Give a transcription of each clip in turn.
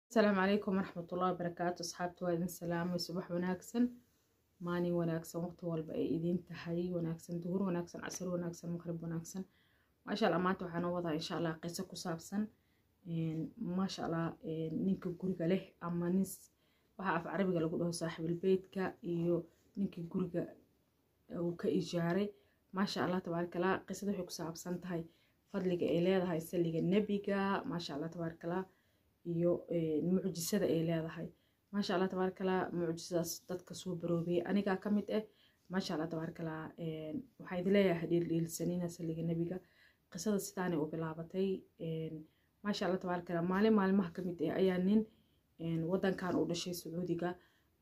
السلام عليكم ورحمة الله وبركاته. أصحابتي وادin salaamay subax wanaagsan maalin wanaagsan waqti walba ay idin tahay wanaagsan duhur wanaagsan casr wanaagsan maqrib wanaagsan maasha Allah maanta waxaan u wadaa insha Allah qiso ku saabsan maasha Allah ninka guriga leh ama nis waxa af carabiga lagu dhaho saaxiibul beedka iyo ninka guriga uu ka ijaaray maasha Allah tabaarakallah qisada waxay ku saabsan tahay fadliga ay leedahay saliga nabiga maasha Allah tabaarakallah iyo mucjisada ay leedahay maasha Allah tabaarakallah mucjisadaas dadka soo baroobay aniga kamid ah maasha Allah tabaarakallah waxa idin leeyahay dhiilsanina saliga nabiga qisada sidaan ay u bilaabatay maasha Allah tabaarakallah maalmaha kamid ah ayaa nin wadankan u dhashay Sacuudiga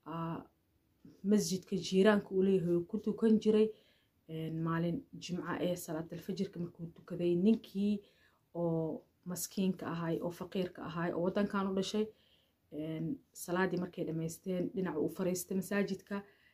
masjidka jiiraanka uu leeyahay ku tukan jiray maalin jimca ee salaad fajrka markuu tukaday ninkii oo maskiinka ahay oo faqiirka ahay oo wadankan u dhashay salaadii markay dhameysteen dhinac uu fariistay masaajidka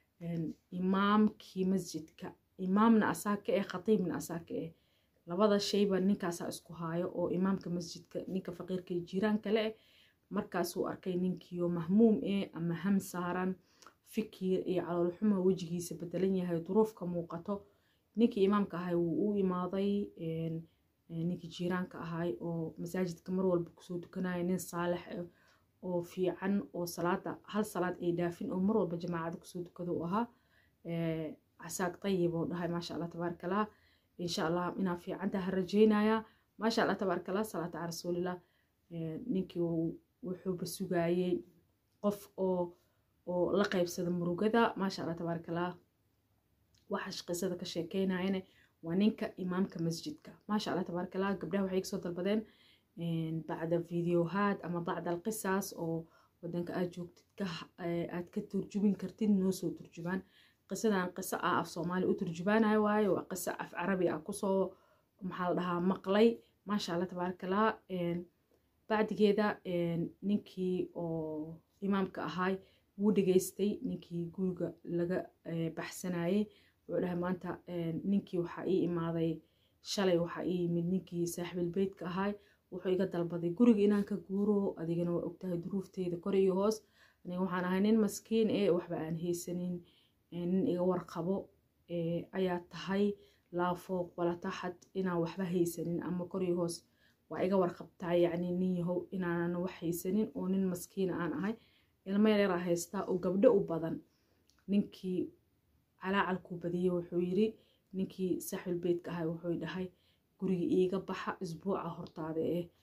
imaamkii masjidka imaamna asaaka ee khatiibna asaaka ee labada shayba ninkaas isku haayo oo imaamka masjidka ninka faqiirka jiiraanka leh markaas uu arkay ninkii oo mahmuum ama ham saaran fikir iyo calool xumo wajigiisa bedelan yahay duruufka muuqato ninkii imaamka ahay uu u imaaday ninkii jiiraanka ahay oo masaajidka mar walba kusoo tukanaya nin saalix oo fiican oo hal salaad ay dhaafin oo mar walba jamaacada kusoo tukado u ahaa casaaq tayib oo dhahay maasha Allah tabaarakallah insha Allah inaa fiicantaha rajaynaya maasha Allah tabaarakallah salaata ala rasuulillah ninkii wuxuu basugayay qof oo la qaybsada murugada maasha Allah tabaarakallah waxa qisada ka sheekeynayna waa ninka imaamka masjidka maasha Allah tabaarakallah gabdhaha waxay soo dalbadeen bacda fiidiyohaad ama bacda alqisaas oo wadanka aad joogtid aad ka turjubin kartid noo soo turjubaan qisadan qiso af Soomaali u turjubaanayo waayo waa qiso af Carabi ah kusoo maxaa la dhahaa maqlay maasha Allah tabaarakallah bacdigeeda ninkii oo imaamka ahay wuu dhageystay ninkii guriga laga baxsanayay wuxuu dhahay maanta ninkii waxa ii imaaday shalay waxa ii yimid ninkii saaxiibul beedka ahay wuxuu iga dalbaday guriga inaan ka guuro adigana waa ogtahay duruufteyda kor iyo hoos aniga waxaan ahay nin maskiin waxba aan haysanin nin iga warqabo ayaa tahay laa fooq wala taxad inaan waxba haysanin ama kor iyo hoos waa iga warqabtaa yacni nin yahow inaanan wax haysanin oo nin maskiin aan ahay ilmo yar haystaa oo gabdho u badan ninkii calacalku badiyay wuxuu yiri ninkii saaxiibul beedka ahay wuxuu dhahay guriga iiga baxa isbuuca hortaada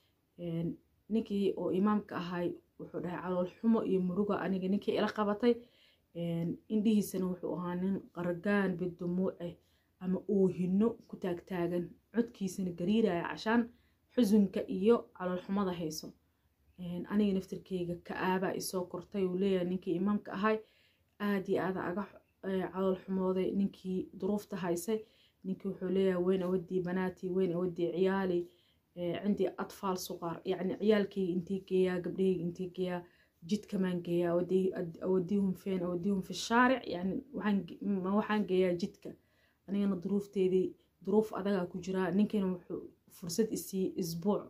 ninkii oo imaamka ahay wuxuu dhahay calool xumo iyo muruga aniga ninkii ila qabatay indhihiisana wuxuu ahaa nin qargaan bidumuuc ama oohino ku taagtaagan codkiisana gariiraya cashaan xusunka iyo calool xumada hayso aniga naftirkeyga ka'aaba isoo kortay uu leeyahay ninkii imaamka ahay aad iyo aad aga calool xumooday ninkii duruufta haysay ninkii wuxuu leeyahay weyn awadii banaati weyn awadii ciyaali عندي أطفال صغار يعني عيالكي انتي جيا قبلي انتي جيا جد كمان جيا أوديهم فين أوديهم في الشارع يعني ما وحن جيا جدك أنا ظروف تيدي ظروف أذا كجرا نمكن فرصة أسبوع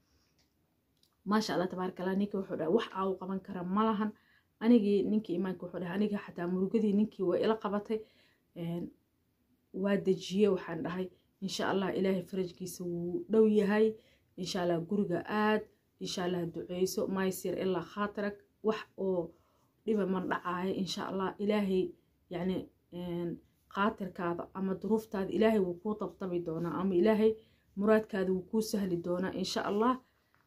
ما شاء الله تبارك الله نيكي وحدا وح أو قبان كرام مالهن أنا جي نيكي إيمانك وحدا أنا جي حتى مرقدي نيكي وإلى قبتي وادجيه وحن رهي إن شاء الله إلهي فرجكي سو دوي هاي إن شاء الله قرقة آد إن شاء الله دعيسو ما يصير إلا خاطرك وح أو لما من رعاي إن شاء الله إلهي يعني خاطر كذا أما ظروف تاد إلهي وكو طبطبي دونا أما إلهي مراد كذا وكو سهل دونا إن شاء الله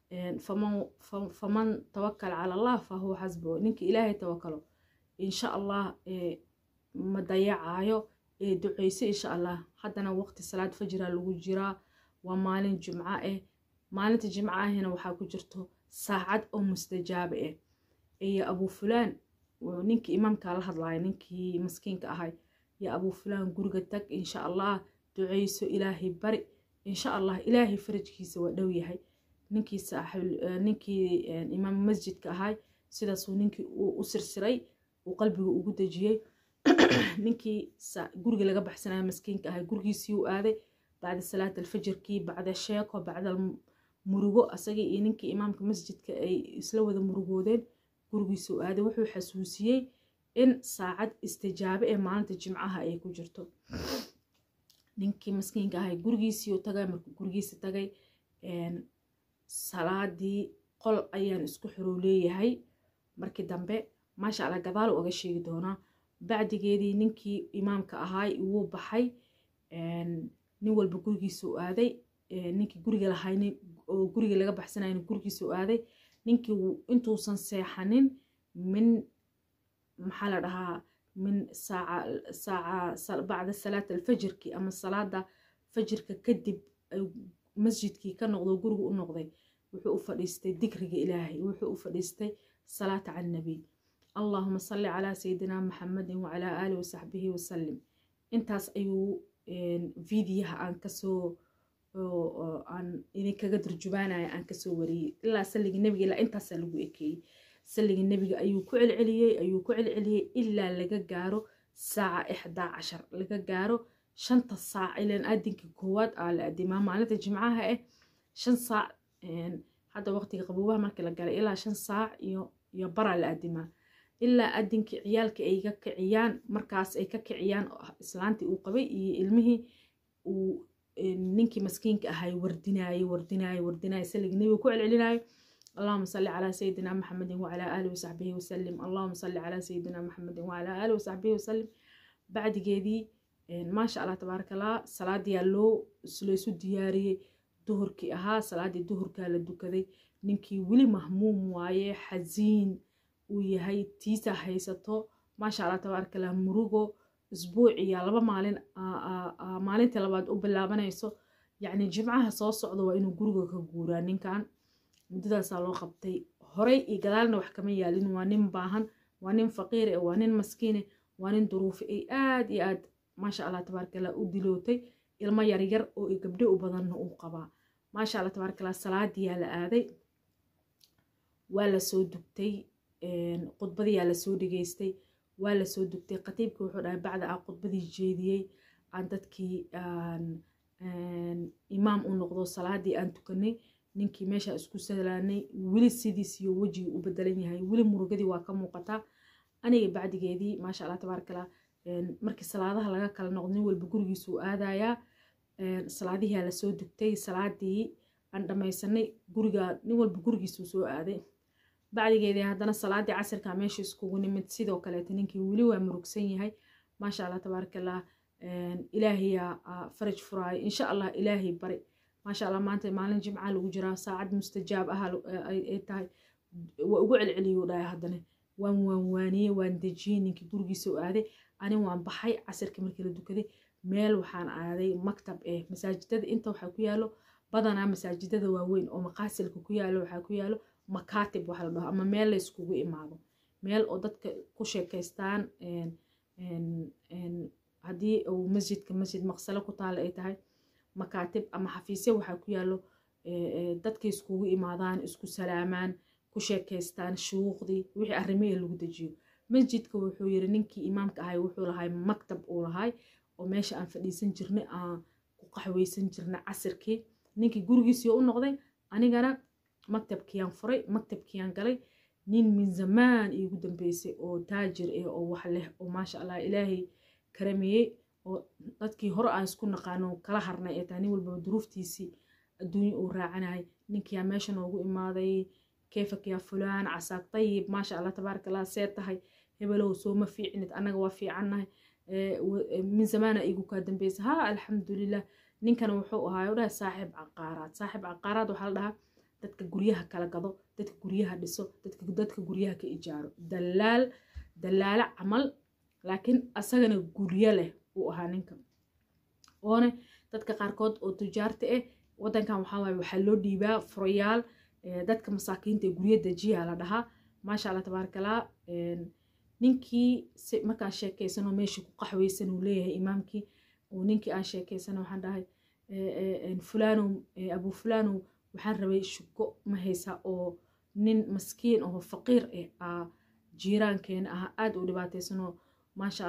فمن توكل على الله فهو حسبه نك إلهي توكله إن شاء الله ما ضيعايو دعيسي إن شاء الله حدنا وقت صلاة فجر الوجرة ومالين جمعة مالين الجمعة هنا وحاكو جرتو ساعد أو مستجابة يا أبو فلان ونينك إمامك على هذا نينكي مسكينك أهاي يا أبو فلان قرقتك إن شاء الله دعيسو إلهي بري إن شاء الله إلهي فرجكي سوى دوي هاي نينكي صاحب نينكي إمام مسجد كأهاي سيداسو نينكي أسرسري وقلبي وقدجيه ninkii guriga laga baxsanaa maskiinka ahay gurigiisii uu aaday bacda salaad alfajr kii bacda sheeko bacda murugo asaga iyo ninkii imaamka masjidka ay isla wada murugoodeen gurigiisa u aaday wuxuu xasuusiyey in saacad istijaabe ee maalinta jimcaha ay ku jirto ninkii maskiinka ahay gurigiisii u tagay markuu gurigiisa tagay salaadii qol ayaan isku xiruu leeyahay markii dambe maasha allah gadaal uga sheegi doonaa bacdigeedii ninkii imaamka ahaay wuu baxay nin walba gurigiisa u aaday ninkii guriga lahaynin oo guriga laga baxsanayna gurigiisa u aaday ninkii intuusan seexanin min maxaa la dhahaa min saaca bacda salaat alfajrki ama salaada fajrka kadib masjidkii ka noqdo guriga u noqday wuxuu u fadhiistay dikriga ilaahay wuxuu u fadhiistay salaata cala nabiy allahuma salli calaa sayidina maxamedin wacalaa aalihi wasaxbihi wasalim intaas ayuu fiidiyaha aan kasoo aan idinkaga durjubaanaya aan kasoo wariyey ilaa salliga nebiga ilaa intaasaa lagu ekeeyey salliga nebiga ayuu ku celceliyey ilaa laga gaaro saaca 11 laga gaaro 5 saac ilaan aadinka koowaad aa la adimaa maalinta jimcaha 5 saac hadda waqtiga qaboobaha markii la galay ilaa 5 saac iyo bara la adimaa ilaa adinkii ciyaalka ay ka kiciyaan markaas ay ka kiciyaan islaantii uu qabay iyo ilmihii uu ninkii maskiinka ahay wardinaayo salliga nebiga ku celcelinayo اللهم صل على سيدنا محمد وعلى آله وصحبه وسلم اللهم صل على سيدنا محمد وعلى آله وصحبه وسلم بعد جدي ما شاء الله تبارك الله صلاة ديالو سلسو دياري ظهر كي صلاة الظهر كالا دوكدي نمكي ولي مهموم وايه حزين ويهي تيسا هيستو ما شاء الله تبارك الله مروغو اسبوعي لبا مالين تلباد وبلابانيسو يعني جمعها soo socdo waa inuu guriga ka guuraa ninkan muddadaasaa loo qabtay horey iyo gadaalna wax kama yaalin waa nin baahan waa nin faqiir waa nin maskiin waa nin duruuf ay aad iyo aad maasha allah tabaaraka allah u dilootay ilmo yaryar oo gabdho u badanna uu qabaa maasha allah tabaaraka allah salaadii la aaday waa la soo dugtay qudbadii la soo dhigeystay waa la soo dugtay qatiibka wuxuu dhahay bacda qudbadii jeediyay aan dadkii imaam u noqdo salaadii aan tukanay ninkii meesha isku salaanay wili sidiisiyo wajiga u bedelan yahay wili murugadii waa ka muuqataa aniga bacdigeedii maasha allah tabaaraka allah markii salaadaha laga kala noqdo walba gurigiisu aadayaa salaadihii la soo dugtay salaadii aan dhamaysanay guriga nin walba gurigiisu soo aaday bacdigeedii haddana salaadii casirka meesha iskugu nimid sidoo kale ninkii wili waa murugsan yahay maasha allah tabaaraka allah ilaahay faraj furaay insha allah ilaahay bari ما شاء الله مانتي مالين جمعة لو جرا ساعد مستجاب أي تاي وأقول عليو ده هذا واني واندجين إنك ترجي سؤالي أنا وان بحي عسر كمل كده كده ميل وحان عادي مكتب مساجد أنت وحكيالو بدنا مساجد وين أو مقاسل كويالو وحكيالو مكاتب وحلا أما ميل يسكوي معه ميل أوضت كوشة كيستان إن هدي أو مسجد كمسجد مغسلة كطالة أي تاي مكاتب أما حفيسة وحكيالو dadka iskugu imaadaan isku salaamaan ku sheekaystaan shuuqdi wixii arrimihii lagu dajiyo masjidka wuxuu yiri ninkii imaamka ahay wuxuu lahay maktab uu lahay oo meesha aan fadhiisan jirnay aan ku qaxweysan jirnay casirkii ninkii gurigiisii u noqday anigana maktabkiyaan furay maktabkiyaan galay nin min zamaan igu dambeysay oo taajir oo wax leh oo maasha allah ilaahay karamiyey oo dadkii hore aan isku naqaano kala harnay ee tani walba duruuftiisii الدنيا وراعناي نك يا ماشي نوغو إمادي كيفك يا فلان عساك طيب ما شاء الله تبارك الله سيرتهاي هبلو سو ما في عند أنا وفي عنه من زمان إيجو كادم بيس ها الحمد لله نكنا وحوق هاي وده صاحب عقارات وحال ده تتك جوريها كلا قضاء تتك جوريها دسو تتك جوريها كإيجار دلال عمل لكن أصلاً جوريا له وهانينكم وأنا تتك قاركود أو تجارته wadankan waxaa loo dhiibaa furayaal dadka masaakiinta guriyada dajiya la dhahaa maasha allah tabaaraka allah ninkii markaan sheekaysano meeshii ku qaxweysan uu leeyahay imaamkii oo ninkii aan sheekaysano waxaan dhahay fulano abu fulano waxaan rabay shuko ma haysa oo nin maskiin oo faqiir ah jiiraankeena ah aad u dhibaataysano maasha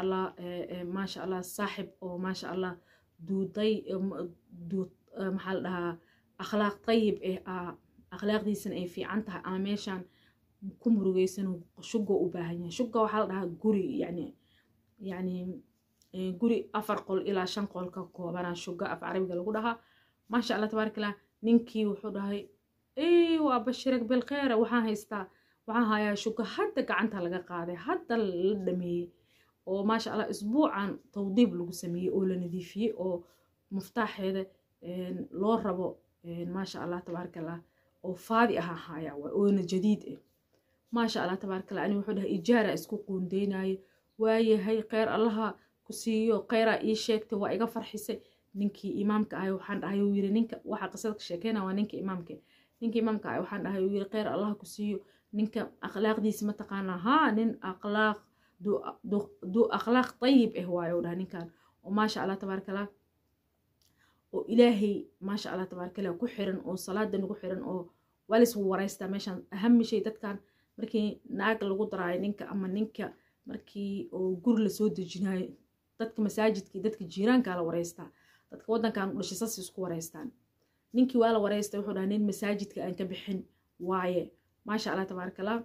allah saaxib oo maasha allah duuday maxaa la dhahaa akhlaaq tayib akhlaaqdiisana ay fiican tahay ama meeshaan ku murugaysan shugo u baahan yahay shuga waxaa la dhahaa guri yani guri 4 qol ilaa 5 qol ka koobanaa shuga af carabiga lagu dhahaa maasha allah tabaarakallah ninkii wuxuu dhahay waa bashirag bilkhayr waxaan hayaa shuga hadda gacanta laga qaaday hadda la dhameeyey oo maasha allah isbuucan tawdiib lagu sameeyey oo la nadiifiyey oo muftaaxeeda loo rabo maasha allah tabaarakallah oo faadi haya oo jadiid maasha allah tabaarakallah ani wuxuu dhahay ijaara isku qoondeynayo waayahay khayr allaha ku siiyo khayra ii sheegtay waa iga farxisay ninkii imaamka ahay waxaan dhahay uu yiri ninka waxa qisada ka sheekayna waa ninkii imaamka ahay waxaan dhahay uu yiri khayr allaha ku siiyo ninka akhlaaqdiisa ma taqaana nin akhlaaq du akhlaaq tayyib waayo dhahay ninkan oo maasha allah tabaarakallah oo ilaahay maasha allah tabaarakallah ku xiran oo salaada nagu xiran oo walis waraysta meeshan aham shay dadkan markii naag lagu daraayo ninka ama ninka markii oo guri la soo dejinayo dadka masaajidkii dadka jiiraanka la waraysta dadka wadankan u dhashay sas isku waraystaan ninkii waa la waraystay wuxuu dhahay nin masaajidka aan ka bixin waaye maasha allah tabaarakallah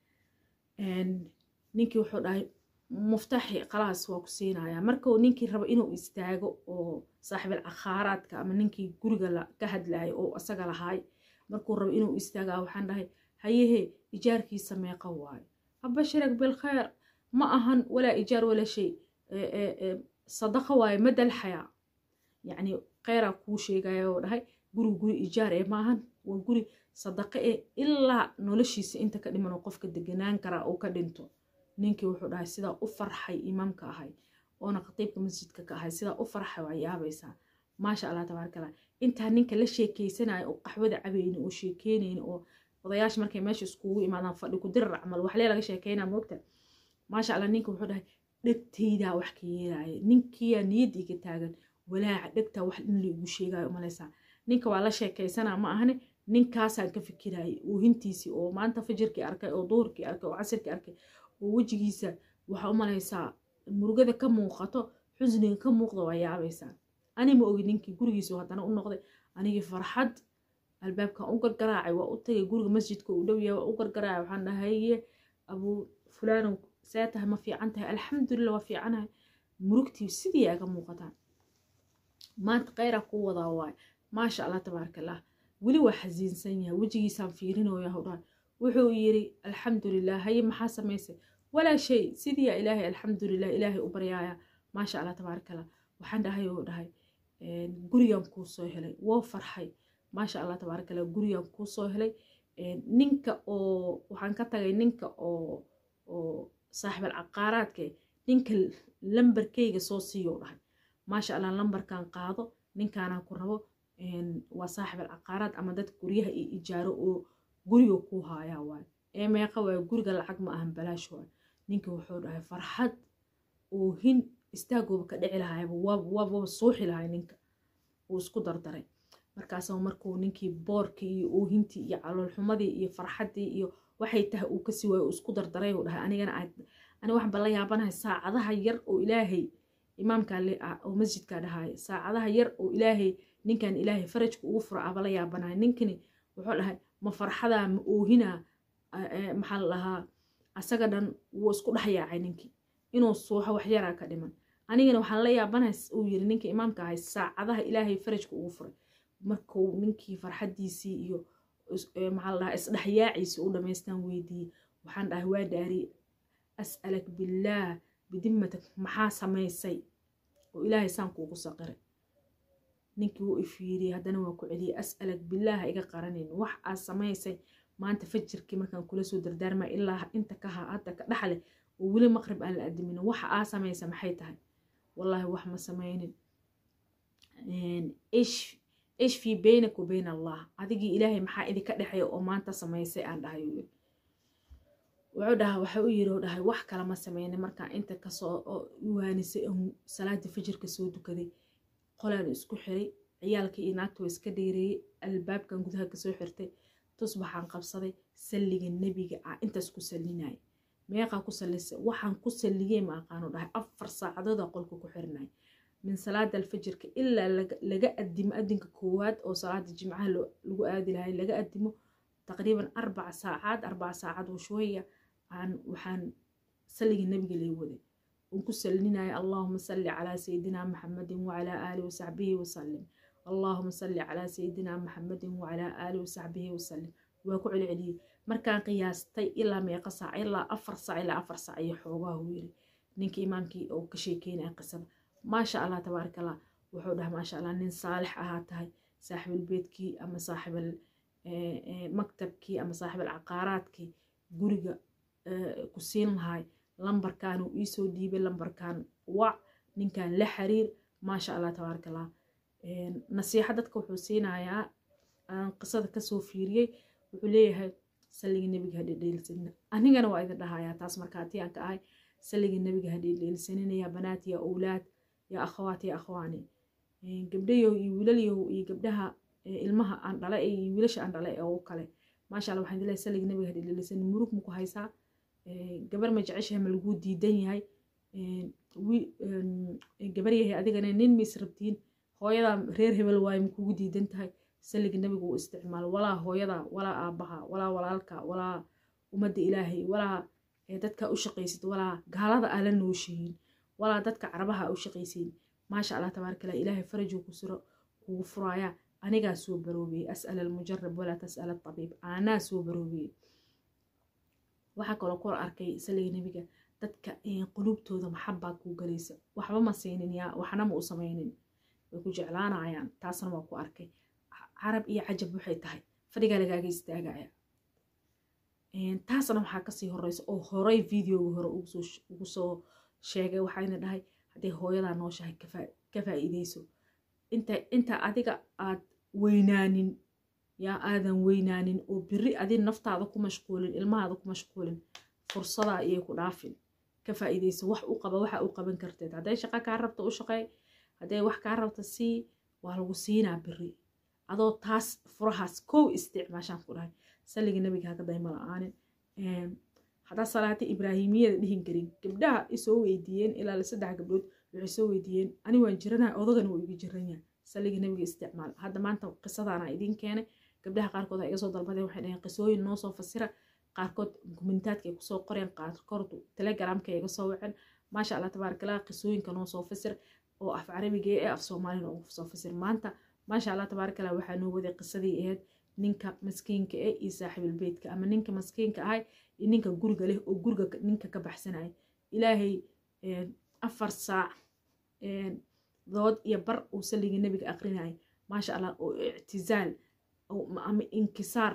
ninkii wuxuu dhahay muftaxi khalaas waa ku siinaya marka ninkii rabo inuu istaago oo saaxiibul akhaaraadka ama ninkii guriga ka hadlayo oo asaga lahaay markuu rabo inuu istaagaa waxaan dhahay hayehe ijaarkiisa meeqa waayo abashirag bilkhayr ma ahan walaa ijaar wala shay sadaqa waayo madal xayaa yani khayra kuu sheegaya oo dhahay guri ijaar maahan waa guri sadaqa ilaa noloshiisa inta ka dhiman oo qofka deganaan karaa oo ka dhinto ninkii wuxuu dhahay sidaa u farxay imaamka ahay oona khatiibka masjidka ka ahay sidaa u farxay waa yaabaysaa maasha allah tabaarakallah intaa ninka la sheekeysanayo oo qaxwada cabayni oo sheekeynayni oo odayaasha markay meesha iskugu imaadaan fadhi ku dirar camal waxlee laga sheekeynaa moogta maasha allah ninka wuxuu dhahay dhegtaydaa wax ka yeelaya ninkiyaa niyadiiga taagan walaaca dhegtaa wax in laigu sheegayo umalaysaa ninka waa la sheekeysanaa ma ahane ninkaasaan ka fikirayay oohintiisii oo maanta fajirkii arkay oo duhurkii arkay oo casirkii arkay oo wejigiisa waxaa umalaysaa murugada ka muuqato xusniga ka muuqda waa yaabaysaa ani ma ogi ninkii gurigiisu haddana u noqday anigii farxad albaabkan u gargaraacay waa u tagay guriga masjidka u dhow yahay waa u gargaraacay waxaan dhahaye abuu fulaanow see tahay ma fiican tahay alxamdulillah waa fiicanahay murugtii sidii aga muuqataan maanta khayra ku wadaa waay maasha allah tabaarakallah weli waa xasiinsan yahay wejigiisaan fiirinooya howdhaan wuxuu yiri alxamdulillah haye maxaa samaysay walaa shay sidii ilaahay alxamdulillah ilaahay u baryaaya maasha allah tabaarakallah waxaan dhahay oo dhahay gurigan kuu soo helay woo farxay maasha allah tabaarakallah gurigan kuu soo helay ninka oo waxaan ka tagay ninka oo saaxiibal caqaaraadka ninka lambarkayga soo siiyo dhahay maasha allah lambarkan qaado ninkaana ku rabo waa saaxiibal caqaaraad ama dad guryaha iyo ijaaro oo guriga ku haayaa waay meeqa waay guriga lacag ma ahan balaash waay ninka wuxuu dhahay farxad oo hin istaagooba ka dhici lahayba waaba suuxi lahay ninka uu isku dardaray markaasoo markuu ninkii boorkii iyo oohintii iyo caloolxumadii iyo farxaddii iyo waxay tahay uu kasii waayo uu isku dardaray uu dhahay anigana ani waxba la yaabanahay saacadaha yar oo ilaahay imaamka oo masjidka dhahay saacadaha yar oo ilaahay ninkan ilaahay farajka ugu fura aba la yaabanahay ninkani wuxuu dhahay ma farxada ma oohina maxaa la dhahaa asaga dhan wuu isku dhaxyaacay ninkii inuu suuxo wax yaraa ka dhiman anigana waxaan la yaabanahay uu yiri ninka imaamka ahay saacadaha ilaahay farajka ugu furay markuu ninkii farxadiisii iyo maxaa la dhahaa isdhaxyaaciisii u dhamaystaan weydiiyey waxaan dhahay waa dhaari as'alak billaah bidimmatak maxaa samaysay oo ilaahay saan kuugu saqiray ninkii wuu ifiiriyey haddana waa ku celiyey as'alak billaah iga qaranin wax aad samaysay maanta fajirkii markaan kula soo dardaarmay ilaa inta ka hadda ka dhaxle oo weli maqrib aan la adimin waxa aad samaysa maxay tahay wallaahi wax ma samaynin ish fi baynak wa bayn allah adigii ilaahay maxaa idinka dhexeeya oo maanta samaysay aan dhahay wuxuu dhahay waxa uu yiri dhahay wax kale ma samaynin markaan inta kasoo waanisay salaadii fajirka soo dukaday qolaan isku xiray ciyaalkii iyo naagta way iska dheereeyay albaabkan gudaha kasoo xirtay tusbaxaan qabsaday salliga nebiga intaas ku sallinay meeqa ku sallisay waxaan ku salliyay ma aqaano dhahay 4 saacadood qolka ku xirnay من صلاة الفجر إلا لقى أدم أدنك كواد أو صلاة الجمعة لقى آدي لهاي لقى أدمه تقريبا 4 ساعات وشوية وحان سلق النبي اللي يودي ونكسلنا يا اللهم صل على سيدنا محمد وعلى آله وصحبه وسلم اللهم صل على سيدنا محمد وعلى آله وصحبه وسلم وكعل علي مركان قياستي إلا ميقا ساعة إلا 4 ساعة يحوغاه ويري نينك إمامكي أو كشيكين قصد ما شاء الله تبارك الله وحوده ما شاء الله نين صالح أهاتهاي صاحب البيت كي أما صاحب المكتب كي أما صاحب العقارات كي قرقة كسين هاي لمبر كانوا يسو ديبي لمبر كان وع نين كان لحرير ما شاء الله تبارك الله نصيحة دادك وحسينا يا قصة كسو فيريي وحليها سلق النبي هدي ديل سنة أنا وإذا لها يا تاس مركاتي أنك آي سلق النبي هدي ديل سنة يا بنات يا أولاد يا أخواتي يا أخواني قبديو يولاليو يقبدها المها أن دلائي يولش أن دلائي أو كله ما شاء الله وحين دلائي سلق النبي هدي ديل سنة مروك مكو هايسا gabar ma jeceshahay ma lagu diidan yahay gabar yahay adigana nin mis rabtiin hooyada reer hebel waay ma kugu diidan tahay saliga nabiga uu isticmaalo walaa hooyada walaa aabaha walaa walaalka walaa umada ilaahay walaa dadka u shaqaysid walaa gaalada ala nooshiin walaa dadka carabaha u shaqaysiin ma sha Allah tabaarakallah ilaahay farajuu ku suro kugu furaaya aniga soo baroobay as'al al mujarrab wala tas'al al tabib ana soo baroobay waxa kale oo arkay saliga nabiga dadka qulubtooda maxabba ku galaysa waxba ma siinin yaa waxna ma u sameeynin way ku jeclaanayaan taasna waa ku arkay carab iyo cajab waxay tahay fadhiga lagaaga istaagaya taasna waxa ka sii horeysa oo horay video hore ugu soo sheegay waxayna dhahay hadii hooyada nooshahay ka faa'iideyso inta adiga aad weynaanin yaa aadan weynaanin oo biri adin naftaada ku mashquulin ilmahaada ku mashquulin fursada ayay ku dhaafin ka faa'iideyso wax u qaba waxa u qaban karteed haday shaqo ka rabto u shaqay haday wax ka rabto si waa lagu siinaa biri adoo taas furahaas kow isticmaashan ku dhahay saliga nabiga ka dayma la'aanin hada salaati ibraahimiyada dhihin karin gabdhaha isoo weydiiyeen ilaa 3 gabdhood waxay soo weydiiyeen ani waan jiranahay odagan uu iga jiranyaa saliga nabiga isticmaal hadda maanta qisadana idin keenay gabdhaha qaarkood ay iga soo dalbadeen waxay dhaheen qisooyin noo soo fasira qaarkood kommentaadka ay ku soo qoreen qaarkood telegramka ay iga soo waceen ma sha Allah tabaarakallah qisooyinka noo soo fasir oo af carabiga ee af Soomaaliga oo soo fasir maanta ma sha Allah tabaarakallah waxa noo waday qisadii ahayd ninka maskiinka ee iyo saaxiib beedka ama ninka maskiinka ahay iyo ninka guriga leh oo guriga ninka ka baxsanay ilaahay 4 saac dood iyo bar uu saliga nabiga aqrinay ma sha Allah oo i'tizaal أو انكسار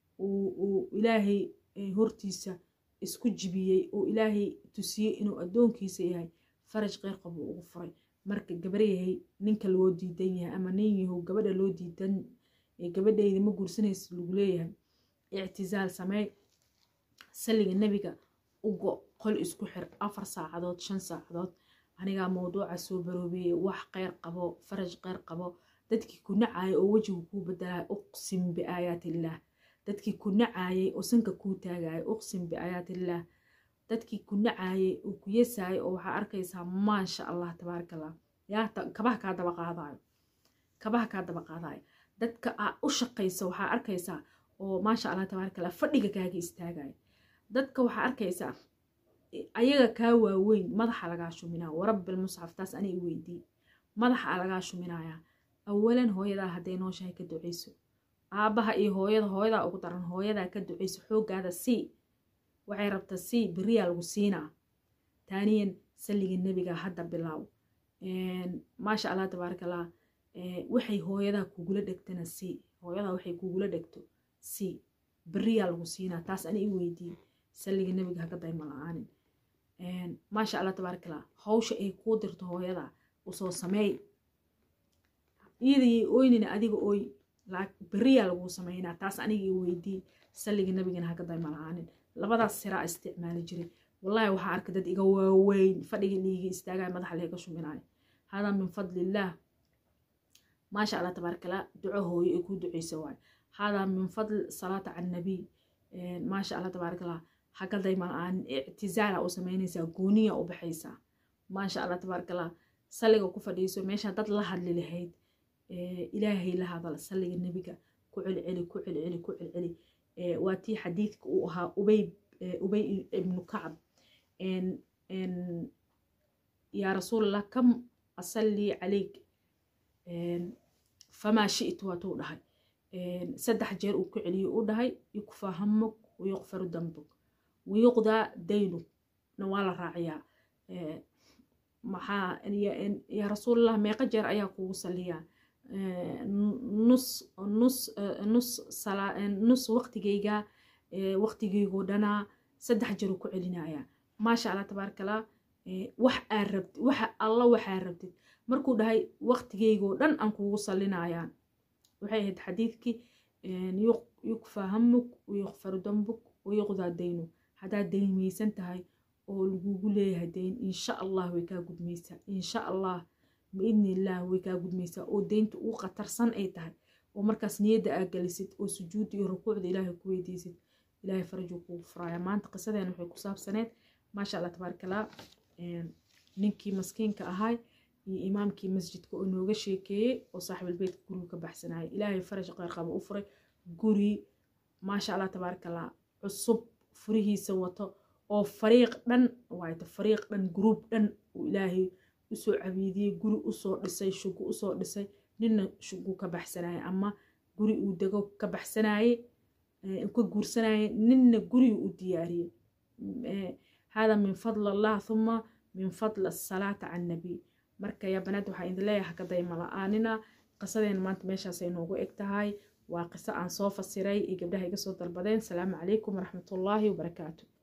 وإلهي هورتيسا اسكو جبيي وإلهي تسيي إنو أدون كيسا يهي فرج غير قبو وغفري مركا قبريه هي نينك الو ديدان أما نيني هو قبدا لو ديدان قبدا إذا مقول سنيس لغليه اعتزال سماي سلق النبي وقو قل اسكو حر 4 ساعات 5 ساعات أنا موضوع سوبروبي وح غير قبو فرج غير قبو dadkii ku nacay oo wajigu ku beddelay uqsim bi aayatillah dadkii ku nacay oo sanka ku taagay uqsim bi aayatillah dadkii ku nacay oo ku yeesay oo waxa arkaysaa ma sha Allah tabaarakallah yaa kabaha ka daba qaadayo dadka u shaqaysa waxa arkaysaa oo ma sha Allah tabaarakallah fadhiga kaaga istaagay dadka waxa arkaysaa ayaga ka waaweyn madaxa laga shuminaa warabbil musxaf taas ani weydii madaxa laga shuminaya أولاً هويدا هدي نوشاي كدعيسو آبها إيه هويدا أو قدران هويدا كدعيسو حوق هذا سي وعي ربط السي بريال وسينا ثانياً سلق النبي هدا بلاو ما شاء الله تبارك الله وحي هويدا كوغولا دكتنا سي هويدا وحي كوغولا دكتو سي بريال وسينا تاس أنا إيويدي سلق النبي هدا دايما لعانين ما شاء الله تبارك الله هوش إيه قدرت هويدا وصو سمي إيدي أويني أديك أوي لك بريال وسمينا تاس أنيجي ويدي سلق النبي جنها كذا ملعانين لبدا السراء استعمال جري والله وحارك دد إيجا وين فرق اللي يجي استاجا مدح عليه كشو مناي هذا من فضل الله ما شاء الله تبارك الله دعوه يكون دعي سواي هذا من فضل صلاة على النبي ما شاء الله تبارك الله هكذا دايما عن اعتزال أو سميني ساقونية أو بحيسة ما شاء الله تبارك الله salliga ku fadhiiso meesha dad la hadli lahayd ilaahay la hadal salliga nabiga ku celceli waa tii xadiidka uu ahaa ubay ibnu kacab yaa rasuulallah kam asalli calayk famaa shi'tu waatuu dhahay saddex jeer uu ku celiyo u dhahay yukfaa hamuk wayuqfaru dambuk wayuqdaa daynuk na waa la raaciyaa maxaa yaa rasuulallah meeqa jeer ayaa kugu salliyaa nus waqtigaygo dhanaa saddex jeer uu ku celinayaa maasha allah tabaarakallah waxa alla waxaa rabtid markuu dhahay waqtigaygoo dhan aan kugu sallinayaan waxay ahayd xadiidkii yukfaa hamuk wayuqfaru dambuk wayuqdaa daynuk haddaad daymaysan tahay oo lagugu leeyahay dayn insha allah way kaa gudmaysaa insha allah biidni illah way kaa gudmaysaa oo daynta uu khatarsan ay tahay oo markaas niyadda aa gelisid oo sujuudda iyo rukuucda ilaahay ku weydiisid ilaahay farajuu kugu furaaya maanta qisadeen waxay ku saabsaneed maasha allah tabaarakallah ninkii maskiinka ahay iyo imaamkii masjidka oo nooga sheekeeyey oo saaxiibalbeedka guriga ka baxsanayay ilaahay faraj qeyr qaba u furay guri maasha allah tabaarakallah cusub furihiisa wato oo fariiq dhan group dhan uu ilaahay usoo cabiidiyey guri usoo dhisay shugu usoo dhisay ninna shugu ka baxsanayay ama guri uu dego ka baxsanayay ka guursanayay ninna guri uu diyaariyey hada min fadli allah thumma min fadli as-salaati cala nabi marka yaa banaad waxaa idin leeyahay ka dayma la'aanina qisadeen maanta meeshaasay noogu eg tahay waa qiso aan soo fasiray iyo gabdhaha iga soo dalbadeen salaamu calaykum waraxmatullaahi wabarakaatu